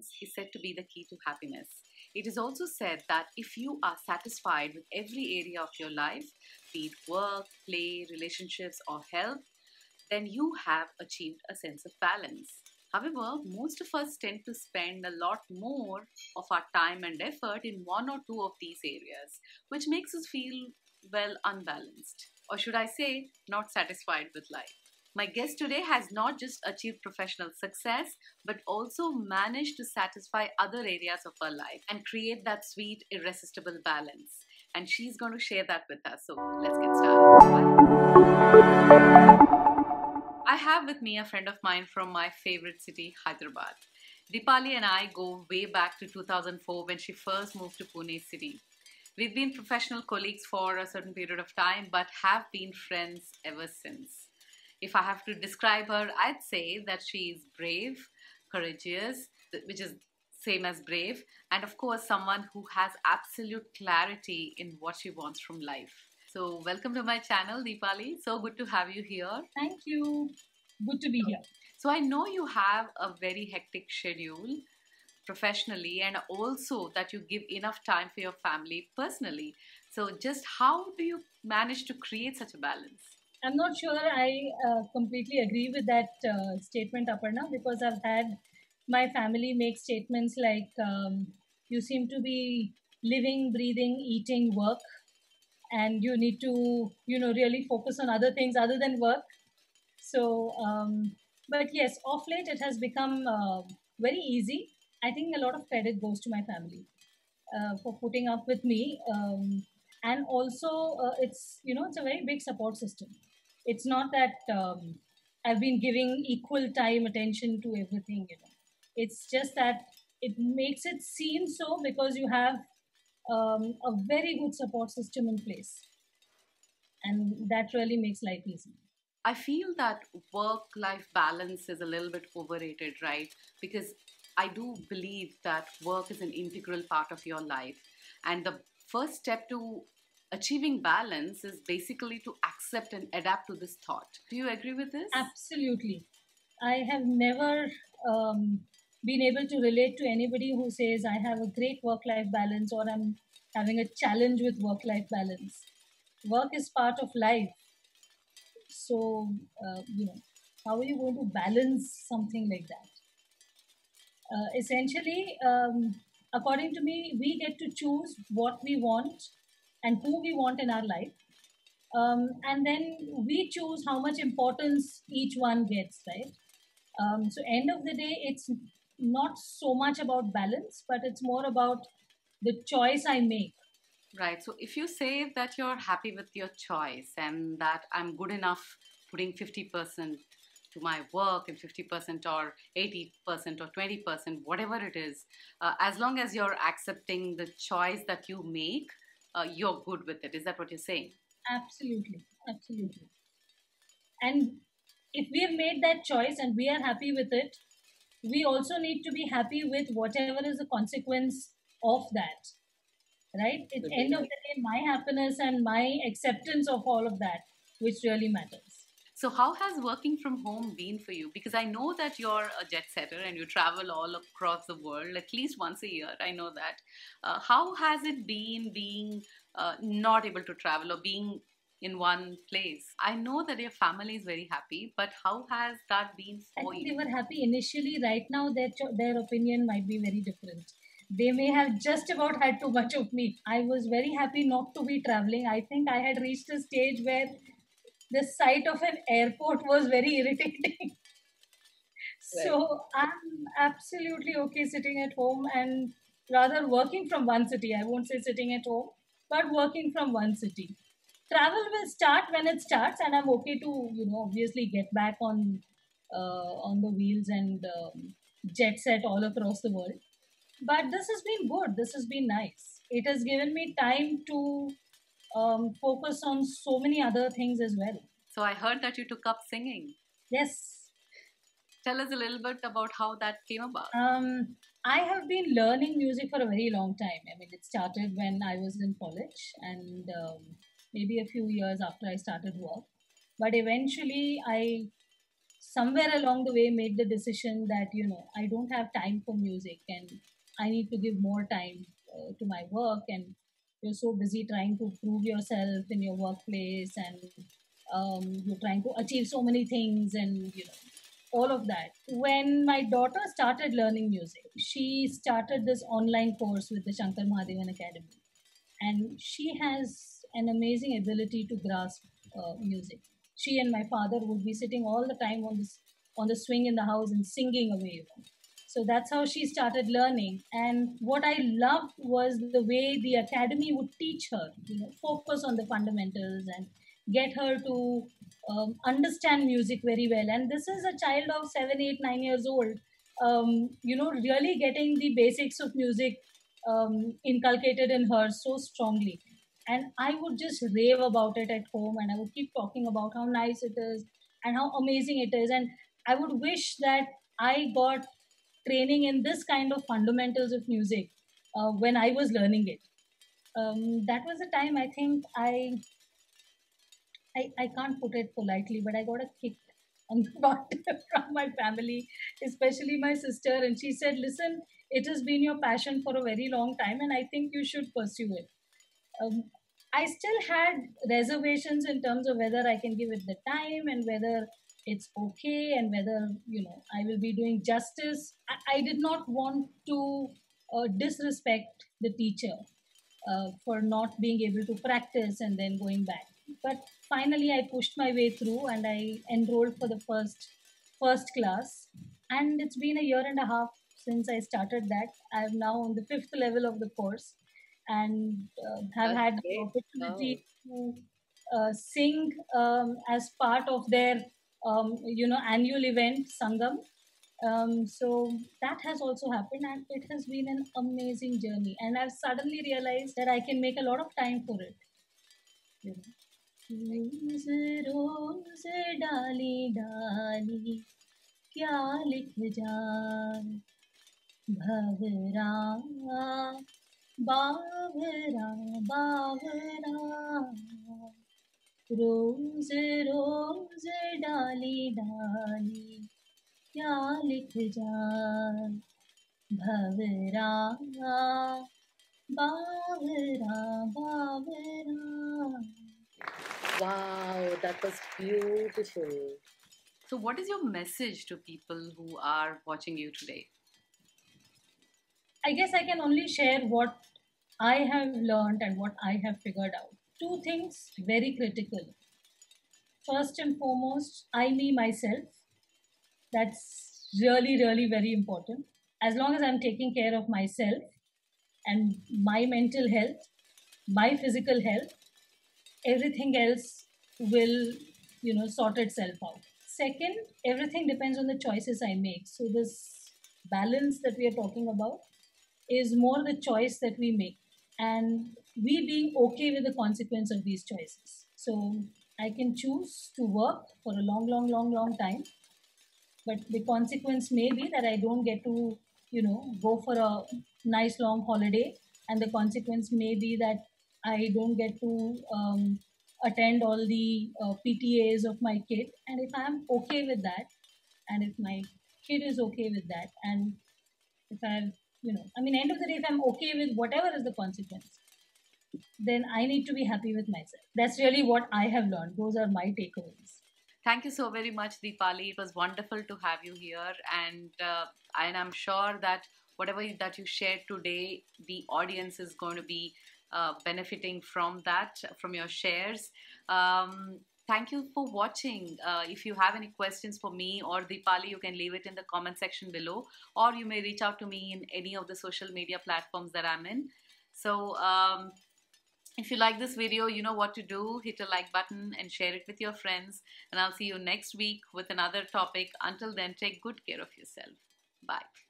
balance is said to be the key to happiness. It is also said that if you are satisfied with every area of your life, be it work, play, relationships, or health, then you have achieved a sense of balance. However, most of us tend to spend a lot more of our time and effort in one or two of these areas, which makes us feel, well, unbalanced. Or should I say, not satisfied with life. My guest today has not just achieved professional success, but also managed to satisfy other areas of her life and create that sweet, irresistible balance. And she's going to share that with us. So let's get started. I have with me a friend of mine from my favorite city, Hyderabad. Deepali and I go way back to 2004 when she first moved to Pune city. We've been professional colleagues for a certain period of time, but have been friends ever since. If I have to describe her, I'd say that she is brave, courageous, which is same as brave, and of course someone who has absolute clarity in what she wants from life. So welcome to my channel, Deepali. So good to have you here. Thank you. Good to be here. So I know you have a very hectic schedule professionally, and also that you give enough time for your family personally. So just how do you manage to create such a balance? I'm not sure I completely agree with that statement, Aparna, because I've had my family make statements like, you seem to be living, breathing, eating work, and you need to, really focus on other things other than work. So, but yes, off late it has become very easy. I think a lot of credit goes to my family for putting up with me. And also, it's a very big support system. It's not that I've been giving equal time, attention to everything. It's just that it makes it seem so because you have a very good support system in place, and that really makes life easy. I feel that work life balance is a little bit overrated, right? Because I do believe that work is an integral part of your life. And the first step to achieving balance is basically to accept and adapt to this thought. Do you agree with this? Absolutely. I have never been able to relate to anybody who says I have a great work life balance or I'm having a challenge with work life balance. Work is part of life. So, how are you going to balance something like that? Essentially, according to me, we get to choose what we want and who we want in our life. And then we choose how much importance each one gets, right? So end of the day, it's not so much about balance, but it's more about the choice I make. Right. So if you say that you're happy with your choice and that I'm good enough putting 50% to my work and 50% or 80% or 20%, whatever it is, as long as you're accepting the choice that you make, you're good with it. Is that what you're saying? Absolutely, absolutely. And if we have made that choice and we are happy with it, we also need to be happy with whatever is the consequence of that, right? It's end of the day my happiness and my acceptance of all of that which really matters. So, how has working from home been for you? Because I know that you're a jet setter and you travel all across the world at least once a year. I know that. How has it been being not able to travel or being in one place? I know that your family is very happy, but how has that been I for think they you? were happy initially. Right now, their opinion might be very different. They may have just about had too much of me. I was very happy not to be traveling. I think I had reached a stage where the sight of an airport was very irritating. So I'm absolutely okay sitting at home and rather working from one city. I won't say sitting at home, but working from one city. Travel will start when it starts, and I'm okay to obviously get back on the wheels and jet set all across the world. But this has been good. This has been nice. It has given me time to focus on so many other things as well. So, I heard that you took up singing. Yes. Tell us a little bit about how that came about. I have been learning music for a very long time. I mean, it started when I was in college and maybe a few years after I started work. But eventually, I somewhere along the way made the decision that, I don't have time for music, and I need to give more time to my work. And you're so busy trying to prove yourself in your workplace, and you're trying to achieve so many things, and all of that. When my daughter started learning music, she started this online course with the Shankar Mahadevan Academy, and she has an amazing ability to grasp music. She and my father would be sitting all the time on the swing in the house and singing away. So that's how she started learning. And what I loved was the way the academy would teach her, focus on the fundamentals and get her to understand music very well. And this is a child of 7, 8, 9 years old, really getting the basics of music inculcated in her so strongly. And I would just rave about it at home, and I would keep talking about how nice it is and how amazing it is. And I would wish that I got training in this kind of fundamentals of music when I was learning it. That was the time I think I can't put it politely, but I got a kick on the butt from my family, especially my sister. And she said, "Listen, it has been your passion for a very long time, and I think you should pursue it." Um, I still had reservations in terms of whether I can give it the time and whether it's okay and whether I will be doing justice. I did not want to disrespect the teacher for not being able to practice and then going back. But finally, I pushed my way through and I enrolled for the first class. And it's been a year and a half since I started that. I'm now on the fifth level of the course, and have That's had the great. Oh. opportunity to sing as part of their annual event Sangam. So that has also happened, and it has been an amazing journey. And I've suddenly realized that I can make a lot of time for it. You know. रोज रोज डाली डाली क्या लिख जाए भवरा बावरा बावरा रोज रोज डाली डाली क्या लिख जाए भवरा बावरा बावरा. Wow, that was beautiful. So, what is your message to people who are watching you today? I guess I can only share what I have learned and what I have figured out. Two things very critical. First and foremost, I, me, myself. That's really, really very important. As long as I'm taking care of myself and my mental health, my physical health, everything else will, sort itself out. Second, everything depends on the choices I make. So this balance that we are talking about is more the choice that we make, and we being okay with the consequence of these choices. So I can choose to work for a long, long, long, long time, but the consequence may be that I don't get to, go for a nice long holiday, and the consequence may be that I don't get to attend all the PTAs of my kid. And if I'm okay with that, and if my kid is okay with that, and if I'm, end of the day, if I'm okay with whatever is the consequence, then I need to be happy with myself. That's really what I have learned. Those are my takeaways. Thank you so very much, Deepali. It was wonderful to have you here, and I'm sure that whatever that you shared today, the audience is going to be benefiting from that, from your shares. Thank you for watching. If you have any questions for me or Deepali, you can leave it in the comment section below, or you may reach out to me in any of the social media platforms that I'm in. So if you like this video, you know what to do. Hit a like button and share it with your friends. And I'll see you next week with another topic. Until then, take good care of yourself. Bye.